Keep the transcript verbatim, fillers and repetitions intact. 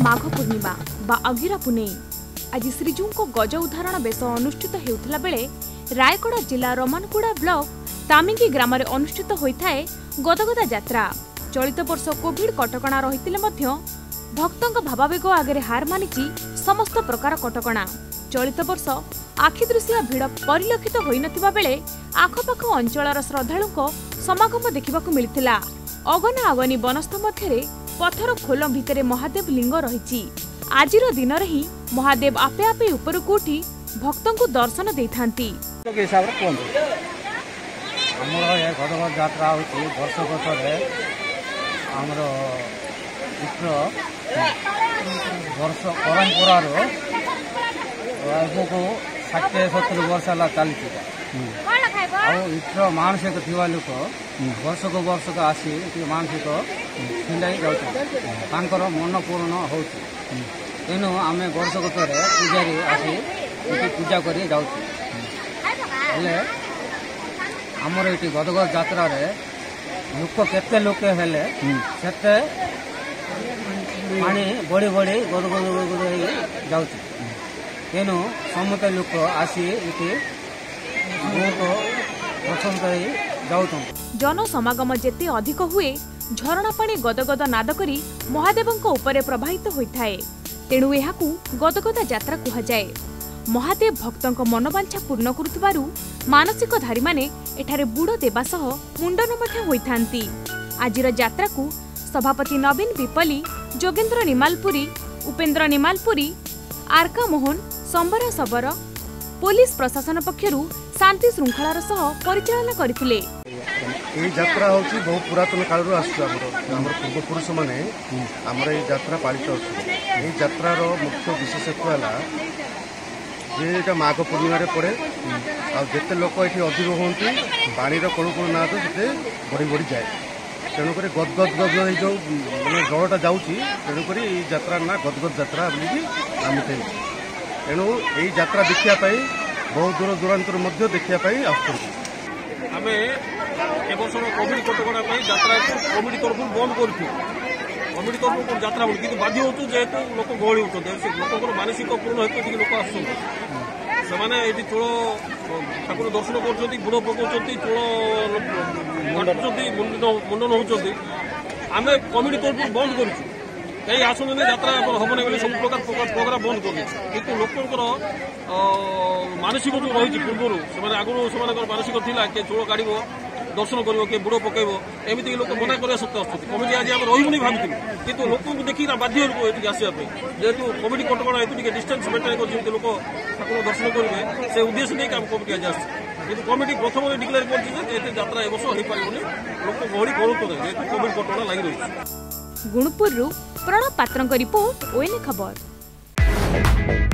माघ पूर्णिमा बा अगिरा पुनेई आज श्रीजू को गज उदाहरण बेस अनुष्ठित हेउथला बेले रायगढ़ जिला रमानगुड़ा ब्लॉक तामिंगी ग्राम में अनुष्ठित होता है गदगदा यात्रा। चलित वर्ष कोविड कटकणा रही भक्तों भावावेग आगे हार मानिची समस्त प्रकार कटकणा। चलित वर्ष आखिदृश्य भिड़ परिलक्षित होई नथिबा बेले आखपाख अंचलर श्रद्धालुओं समागम देखा मिलता। अगना अगनी बनस्थ मध्य पथर खोल भितर महादेव लिंग रही। आजिर दिन ही महादेव आपे आपे उपरकू उठी भक्तों को दर्शन देथांती। गदगद यात्रा वर्षक वर्ष परंपरा षाठी सतुरी वर्ष है चलती मानसिक थी लोक वर्ष को वर्ष को आसी मानसिक खिंडाई जाकर मन पूर्ण हो तेणु आम वर्षक थे पूजारी आसी पूजा कर आमर ये गदगद यात्रा लोक केते लोक हेले सेते पानी बड़ी बड़ी गदगद जाऊँ तेणु समस्त लोक आसी बहुत पसंद जाऊँ। जन समागम जेते अधिक हुए झरणा पानी गदगद नाद करी महादेवों उपरे प्रवाहित होता है। तेणु यहाकू गदगदा यात्रा कहुए। महादेव भक्तों मनोवांछा पूर्ण करुथिबारु मानसिक धारी माने एठारे बुड़ देवा सह मुंडन मध्य होइथांती। आजिर यात्रा को सभापति नवीन विपली, जोगेन्द्र निमालपुरी, उपेन्द्र निमालपुरी, आरका मोहन, संबरा सबर, पुलिस प्रशासन पक्षरु शांति श्रृंखलार सह परिचालन करथिले। ये यात्रा होची बहुत पुरातन काल रो आसु हमर पूर्वपुरुष माने हमर ये यात्रा पालित होची। ये यात्रार मुख्य विशेषत्व है जे माघ पूर्णिमा पड़े आते लोक ये अधिक होती पानी कणु कणु ना तो बढ़ी बढ़ी जाए तेणुक गदगद गद जो मैंने जलटा जाऊँगी तेणुक यात्रा ना गदगद यात्रा बोली नामित है। तेणु यही यात्रा देखापी बहुत दूर दूरांतर देखापी आम वर्ष कोविड कटकणा यात्रा कमिटी तरफ बंद कर कमिटी तरफ यात्रा बोली कि बाध्य हो जेहेतु लोक गहली होते लोक मानसिक पूर्ण हेतु लोक आसने चोल ठाकुर दर्शन कर बुड़ पकाउं चोल मुंडन होती आम कमिटी तरफ बंद करुँ कहीं आसुन यात्रा हमने बोली सब प्रकार प्रोग्राम बंद कर लोकर मानसिक जो रही पूर्व से आगुरी से मानसिक था किए चोल काढ़ दर्शन कर किए बुड़ पकेब एमती लोक मना कर सत्य आसुँच कमिटी आज आम रही भावी कि लोक देखिए बाध्य ये आसवाई जेहेतु कमिटी कटकणा हेतु डिस्टेंस मेंटेन कर लोक ठाकुर दर्शन करेंगे से उद्देश्य नहीं आम कमिटी आज आस कमिटी प्रथम डिक्लेयर कर यात्रा ए वर्ष हो पारे लोक गहली करूँ जेहेतु कमिटी कटकणा लगी रही। गुणपुर प्रणव पात्र रिपोर्ट ओएनए खबर।